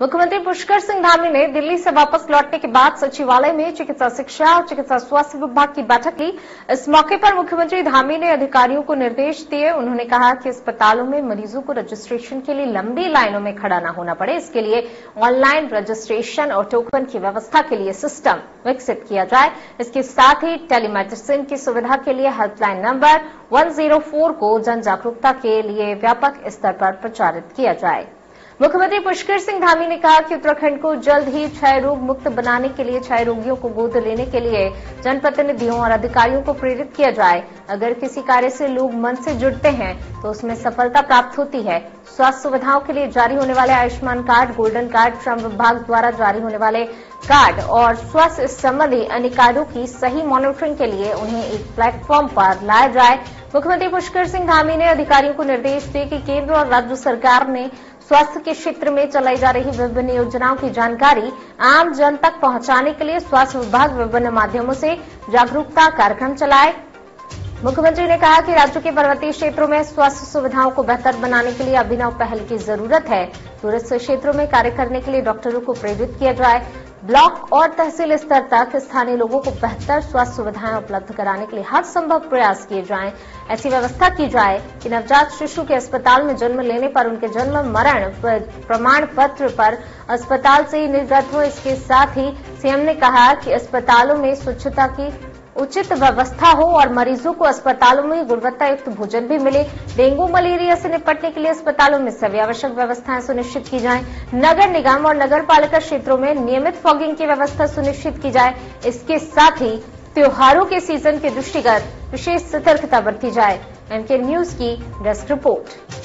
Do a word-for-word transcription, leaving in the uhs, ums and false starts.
मुख्यमंत्री पुष्कर सिंह धामी ने दिल्ली से वापस लौटने के बाद सचिवालय में चिकित्सा शिक्षा और चिकित्सा स्वास्थ्य विभाग की बैठक ली। इस मौके पर मुख्यमंत्री धामी ने अधिकारियों को निर्देश दिए। उन्होंने कहा कि अस्पतालों में मरीजों को रजिस्ट्रेशन के लिए लंबी लाइनों में खड़ा न होना पड़े, इसके लिए ऑनलाइन रजिस्ट्रेशन और टोकन की व्यवस्था के लिए सिस्टम विकसित किया जाए। इसके साथ ही टेलीमेडिसिन की सुविधा के लिए हेल्पलाइन नंबर एक सौ चार को जन जागरूकता के लिए व्यापक स्तर पर प्रचारित किया जाए। मुख्यमंत्री पुष्कर सिंह धामी ने कहा कि उत्तराखंड को जल्द ही क्षय रोग मुक्त बनाने के लिए क्षय रोगियों को गोद लेने के लिए जनप्रतिनिधियों और अधिकारियों को प्रेरित किया जाए। अगर किसी कार्य से लोग मन से जुड़ते हैं तो उसमें सफलता प्राप्त होती है। स्वास्थ्य सुविधाओं के लिए जारी होने वाले आयुष्मान कार्ड, गोल्डन कार्ड, श्रम विभाग द्वारा जारी होने वाले कार्ड और स्वास्थ्य संबंधी अन्य कार्डों की सही मॉनिटरिंग के लिए उन्हें एक प्लेटफॉर्म पर लाया जाए। मुख्यमंत्री पुष्कर सिंह धामी ने अधिकारियों को निर्देश दिए कि केंद्र और राज्य सरकार ने स्वास्थ्य के क्षेत्र में चलाई जा रही विभिन्न योजनाओं की जानकारी आम जन तक पहुंचाने के लिए स्वास्थ्य विभाग विभिन्न माध्यमों से जागरूकता कार्यक्रम चलाए। मुख्यमंत्री ने कहा कि राज्य के पर्वतीय क्षेत्रों में स्वास्थ्य सुविधाओं को बेहतर बनाने के लिए अभिनव पहल की जरूरत है। दूरस्थ क्षेत्रों में कार्य करने के लिए डॉक्टरों को प्रेरित किया जाए। ब्लॉक और तहसील स्तर तक स्थानीय लोगों को बेहतर स्वास्थ्य सुविधाएं उपलब्ध कराने के लिए हर संभव प्रयास किए जाएं। ऐसी व्यवस्था की जाए कि नवजात शिशु के अस्पताल में जन्म लेने पर उनके जन्म मरण प्रमाण पत्र पर अस्पताल से ही निर्गत हो। इसके साथ ही सीएम ने कहा कि अस्पतालों में स्वच्छता की उचित व्यवस्था हो और मरीजों को अस्पतालों में गुणवत्ता युक्त भोजन भी मिले। डेंगू मलेरिया से निपटने के लिए अस्पतालों में सभी आवश्यक व्यवस्थाएं सुनिश्चित की जाएं। नगर निगम और नगर पालिका क्षेत्रों में नियमित फॉगिंग की व्यवस्था सुनिश्चित की जाए। इसके साथ ही त्योहारों के सीजन के दृष्टिगत विशेष सतर्कता बरती जाए। एमके न्यूज की डेस्क रिपोर्ट।